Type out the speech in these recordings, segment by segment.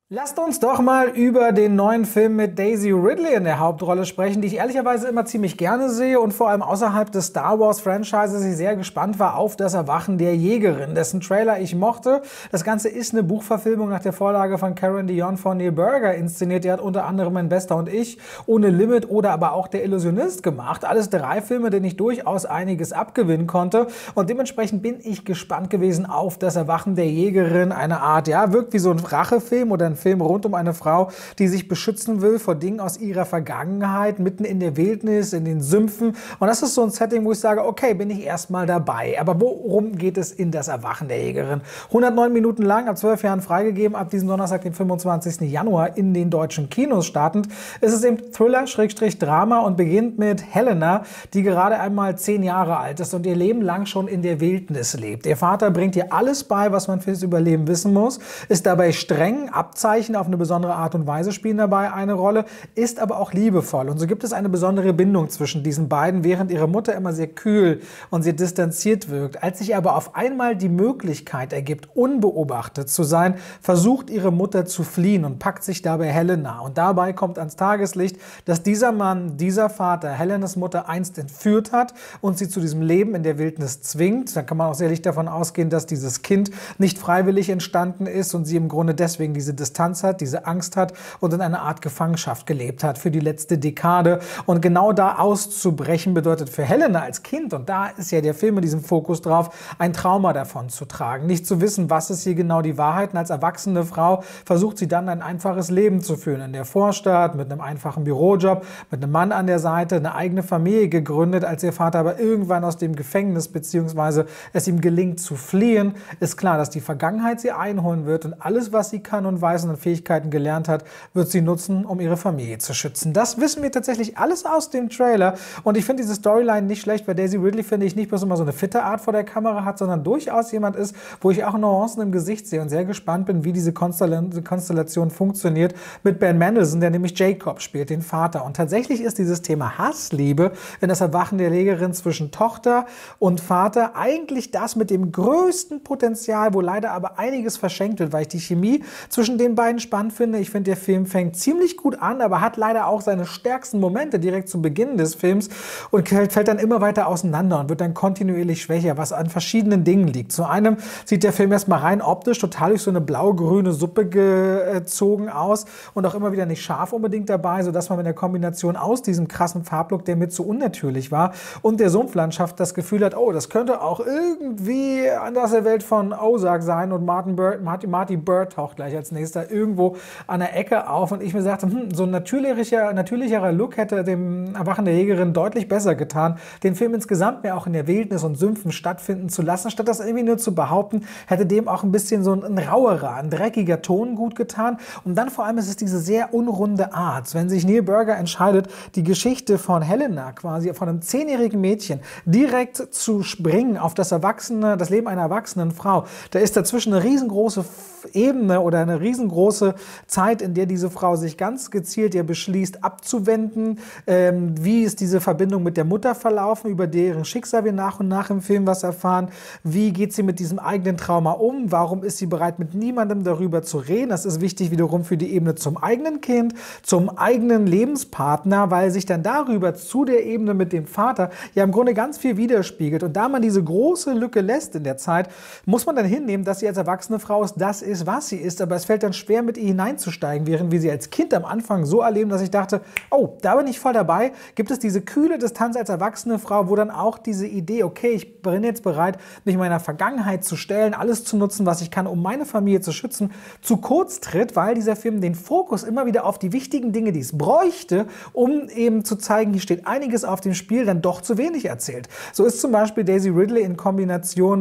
Lasst uns doch mal über den neuen Film mit Daisy Ridley in der Hauptrolle sprechen, die ich ehrlicherweise immer ziemlich gerne sehe und vor allem außerhalb des Star Wars Franchises ich sehr gespannt war auf das Erwachen der Jägerin, dessen Trailer ich mochte. Das Ganze ist eine Buchverfilmung nach der Vorlage von Karen Dionne von Neil Burger inszeniert. Die hat unter anderem Mein Bester und ich, Ohne Limit oder aber auch Der Illusionist gemacht. Alles drei Filme, denen ich durchaus einiges abgewinnen konnte und dementsprechend bin ich gespannt gewesen auf das Erwachen der Jägerin. Eine Art, ja, wirkt wie so ein Rachefilm oder ein Film rund um eine Frau, die sich beschützen will vor Dingen aus ihrer Vergangenheit, mitten in der Wildnis, in den Sümpfen. Und das ist so ein Setting, wo ich sage, okay, bin ich erstmal dabei. Aber worum geht es in das Erwachen der Jägerin? 109 Minuten lang, ab 12 Jahren freigegeben, ab diesem Donnerstag, den 25. Januar in den deutschen Kinos startend. Es ist eben Thriller-Drama und beginnt mit Helena, die gerade einmal 10 Jahre alt ist und ihr Leben lang schon in der Wildnis lebt. Ihr Vater bringt ihr alles bei, was man fürs Überleben wissen muss, ist dabei streng, Abzeichen auf eine besondere Art und Weise spielen dabei eine Rolle, ist aber auch liebevoll. Und so gibt es eine besondere Bindung zwischen diesen beiden, während ihre Mutter immer sehr kühl und sehr distanziert wirkt. Als sich aber auf einmal die Möglichkeit ergibt, unbeobachtet zu sein, versucht ihre Mutter zu fliehen und packt sich dabei Helena. Und dabei kommt ans Tageslicht, dass dieser Mann, dieser Vater, Helenas Mutter einst entführt hat und sie zu diesem Leben in der Wildnis zwingt. Da kann man auch sehr licht davon ausgehen, dass dieses Kind nicht freiwillig entstanden ist und sie im Grunde deswegen diese Distanz hat, diese Angst hat und in einer Art Gefangenschaft gelebt hat für die letzte Dekade. Und genau da auszubrechen bedeutet für Helena als Kind, und da ist ja der Film mit diesem Fokus drauf, ein Trauma davon zu tragen. Nicht zu wissen, was ist hier genau die Wahrheit. Und als erwachsene Frau versucht sie dann ein einfaches Leben zu führen in der Vorstadt, mit einem einfachen Bürojob, mit einem Mann an der Seite, eine eigene Familie gegründet. Als ihr Vater aber irgendwann aus dem Gefängnis bzw. es ihm gelingt zu fliehen, ist klar, dass die Vergangenheit sie einholen wird und alles, was sie kann und weiß und Fähigkeiten gelernt hat, wird sie nutzen, um ihre Familie zu schützen. Das wissen wir tatsächlich alles aus dem Trailer und ich finde diese Storyline nicht schlecht, weil Daisy Ridley, finde ich, nicht bloß immer so eine fitte Art vor der Kamera hat, sondern durchaus jemand ist, wo ich auch Nuancen im Gesicht sehe und sehr gespannt bin, wie diese Konstellation funktioniert mit Ben Mendelsohn, der nämlich Jacob spielt, den Vater. Und tatsächlich ist dieses Thema Hassliebe in das Erwachen der Jägerin zwischen Tochter und Vater eigentlich das mit dem größten Potenzial, wo leider aber einiges verschenkt wird, weil ich die Chemie zwischen den beiden spannend finde. Ich finde, der Film fängt ziemlich gut an, aber hat leider auch seine stärksten Momente direkt zu Beginn des Films und fällt dann immer weiter auseinander und wird dann kontinuierlich schwächer, was an verschiedenen Dingen liegt. Zu einem sieht der Film erstmal rein optisch total durch so eine blau-grüne Suppe gezogen aus und auch immer wieder nicht scharf unbedingt dabei, sodass man mit der Kombination aus diesem krassen Farblook, der mir zu unnatürlich war, und der Sumpflandschaft das Gefühl hat, oh, das könnte auch irgendwie anders der Welt von Ozark sein und Marty Bird taucht gleich als nächster irgendwo an der Ecke auf und ich mir sagte, so ein natürlicherer Look hätte dem Erwachen der Jägerin deutlich besser getan, den Film insgesamt mehr auch in der Wildnis und Sümpfen stattfinden zu lassen, statt das irgendwie nur zu behaupten, hätte dem auch ein bisschen so ein rauerer, ein dreckiger Ton gut getan und dann vor allem ist es diese sehr unrunde Art, wenn sich Neil Burger entscheidet, die Geschichte von Helena, quasi von einem 10-jährigen Mädchen, direkt zu springen auf das Leben einer erwachsenen Frau, da ist dazwischen eine riesengroße Ebene oder eine riesengroße Zeit, in der diese Frau sich ganz gezielt ja beschließt, abzuwenden. Wie ist diese Verbindung mit der Mutter verlaufen, über deren Schicksal wir nach und nach im Film was erfahren? Wie geht sie mit diesem eigenen Trauma um? Warum ist sie bereit, mit niemandem darüber zu reden? Das ist wichtig wiederum für die Ebene zum eigenen Kind, zum eigenen Lebenspartner, weil sich dann darüber zu der Ebene mit dem Vater ja im Grunde ganz viel widerspiegelt. Und da man diese große Lücke lässt in der Zeit, muss man dann hinnehmen, dass sie als erwachsene Frau das ist, was sie ist, aber es fällt dann schwer, mit ihr hineinzusteigen, während wir sie als Kind am Anfang so erleben, dass ich dachte, oh, da bin ich voll dabei, gibt es diese kühle Distanz als erwachsene Frau, wo dann auch diese Idee, okay, ich bin jetzt bereit, mich meiner Vergangenheit zu stellen, alles zu nutzen, was ich kann, um meine Familie zu schützen, zu kurz tritt, weil dieser Film den Fokus immer wieder auf die wichtigen Dinge, die es bräuchte, um eben zu zeigen, hier steht einiges auf dem Spiel, dann doch zu wenig erzählt. So ist zum Beispiel Daisy Ridley in Kombination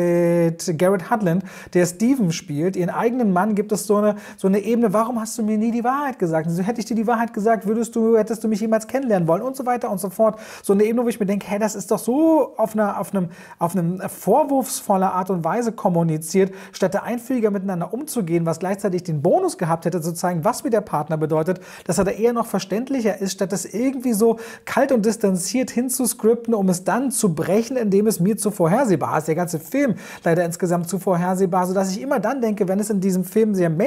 mit Garrett Hedlund, der Steven spielt, ihren eigenen Mann, gibt es so eine Ebene, warum hast du mir nie die Wahrheit gesagt? Also, hätte ich dir die Wahrheit gesagt, hättest du mich jemals kennenlernen wollen und so weiter und so fort. So eine Ebene, wo ich mir denke, hey, das ist doch so auf einem vorwurfsvoller Art und Weise kommuniziert, statt da einfügiger miteinander umzugehen, was gleichzeitig den Bonus gehabt hätte, zu zeigen, was mir der Partner bedeutet, dass er da eher noch verständlicher ist, statt das irgendwie so kalt und distanziert hinzuscripten, um es dann zu brechen, indem es mir zu vorhersehbar ist. Der ganze Film leider insgesamt zu vorhersehbar, sodass ich immer dann denke, wenn es in diesem Film sehr menschlich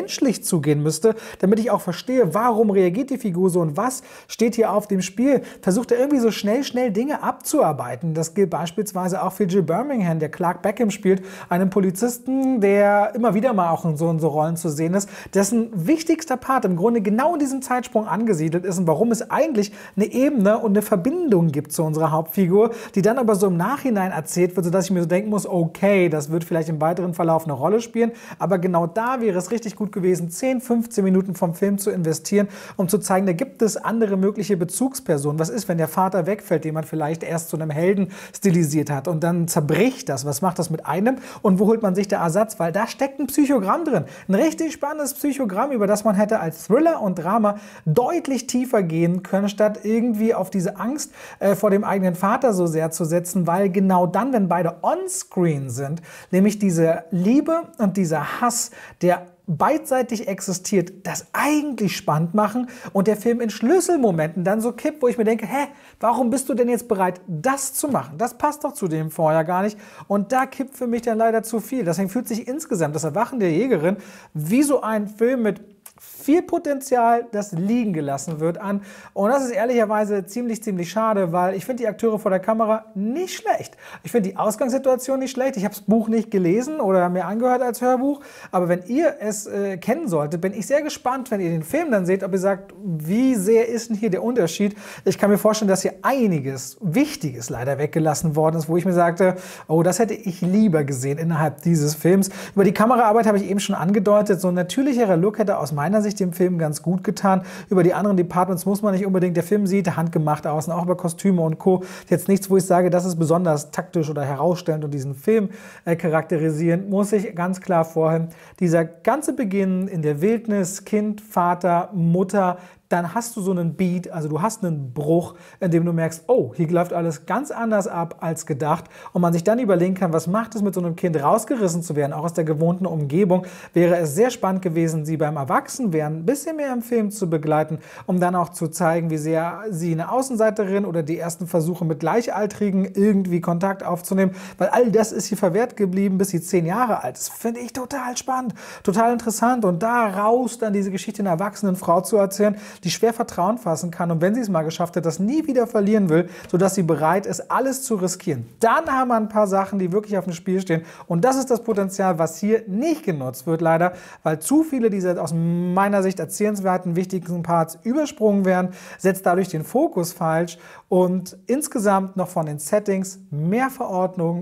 menschlich zugehen müsste, damit ich auch verstehe, warum reagiert die Figur so und was steht hier auf dem Spiel. Versucht er irgendwie so schnell Dinge abzuarbeiten. Das gilt beispielsweise auch für Jill Birmingham, der Clark Beckham spielt, einen Polizisten, der immer wieder mal auch in so Rollen zu sehen ist, dessen wichtigster Part im Grunde genau in diesem Zeitsprung angesiedelt ist und warum es eigentlich eine Ebene und eine Verbindung gibt zu unserer Hauptfigur, die dann aber so im Nachhinein erzählt wird, sodass ich mir so denken muss, okay, das wird vielleicht im weiteren Verlauf eine Rolle spielen, aber genau da wäre es richtig gut gewesen, 10, 15 Minuten vom Film zu investieren, um zu zeigen, da gibt es andere mögliche Bezugspersonen. Was ist, wenn der Vater wegfällt, den man vielleicht erst zu einem Helden stilisiert hat und dann zerbricht das? Was macht das mit einem und wo holt man sich der Ersatz? Weil da steckt ein Psychogramm drin. Ein richtig spannendes Psychogramm, über das man hätte als Thriller und Drama deutlich tiefer gehen können, statt irgendwie auf diese Angst vor dem eigenen Vater so sehr zu setzen, weil genau dann, wenn beide on-screen sind, nämlich diese Liebe und dieser Hass, der beidseitig existiert, das eigentlich spannend machen und der Film in Schlüsselmomenten dann so kippt, wo ich mir denke, warum bist du denn jetzt bereit, das zu machen? Das passt doch zu dem vorher gar nicht. Und da kippt für mich dann leider zu viel. Deswegen fühlt sich insgesamt das Erwachen der Jägerin wie so ein Film mit viel Potenzial, das liegen gelassen wird an. Und das ist ehrlicherweise ziemlich schade, weil ich finde die Akteure vor der Kamera nicht schlecht. Ich finde die Ausgangssituation nicht schlecht. Ich habe das Buch nicht gelesen oder mir angehört als Hörbuch. Aber wenn ihr es kennen solltet, bin ich sehr gespannt, wenn ihr den Film dann seht, ob ihr sagt, wie sehr ist denn hier der Unterschied? Ich kann mir vorstellen, dass hier einiges Wichtiges leider weggelassen worden ist, wo ich mir sagte, oh, das hätte ich lieber gesehen innerhalb dieses Films. Über die Kameraarbeit habe ich eben schon angedeutet. So ein natürlicherer Look hätte aus meiner Sicht dem Film ganz gut getan. Über die anderen Departments muss man nicht unbedingt. Der Film sieht handgemacht aus und auch über Kostüme und Co. Jetzt nichts, wo ich sage, das ist besonders taktisch oder herausstellend und diesen Film charakterisieren, muss ich ganz klar vorhin. Dieser ganze Beginn in der Wildnis, Kind, Vater, Mutter, dann hast du so einen Beat, also du hast einen Bruch, in dem du merkst, oh, hier läuft alles ganz anders ab als gedacht und man sich dann überlegen kann, was macht es mit so einem Kind rausgerissen zu werden, auch aus der gewohnten Umgebung, wäre es sehr spannend gewesen, sie beim Erwachsenwerden ein bisschen mehr im Film zu begleiten, um dann auch zu zeigen, wie sehr sie eine Außenseiterin oder die ersten Versuche mit Gleichaltrigen irgendwie Kontakt aufzunehmen, weil all das ist hier verwehrt geblieben, bis sie 10 Jahre alt ist. Finde ich total spannend, total interessant und daraus dann diese Geschichte einer erwachsenen Frau zu erzählen, die schwer Vertrauen fassen kann und wenn sie es mal geschafft hat, das nie wieder verlieren will, sodass sie bereit ist, alles zu riskieren. Dann haben wir ein paar Sachen, die wirklich auf dem Spiel stehen und das ist das Potenzial, was hier nicht genutzt wird, leider, weil zu viele dieser aus meiner Sicht erzählenswerten, wichtigen Parts übersprungen werden, setzt dadurch den Fokus falsch und insgesamt noch von den Settings mehr Verortung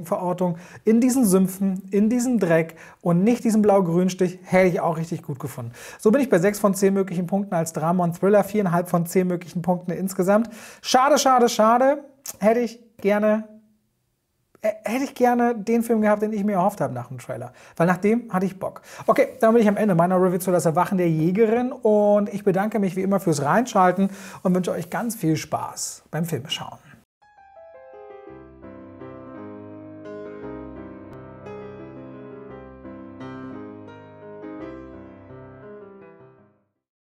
in diesen Sümpfen, in diesem Dreck und nicht diesen Blau-Grün-Stich, hätte ich auch richtig gut gefunden. So bin ich bei 6 von 10 möglichen Punkten als Drama und Thriller, 4,5 von 10 möglichen Punkten insgesamt. Schade. Hätte ich gerne den Film gehabt, den ich mir erhofft habe nach dem Trailer. Weil nach dem hatte ich Bock. Okay, dann bin ich am Ende meiner Review zu Das Erwachen der Jägerin und ich bedanke mich wie immer fürs Reinschalten und wünsche euch ganz viel Spaß beim Filmeschauen.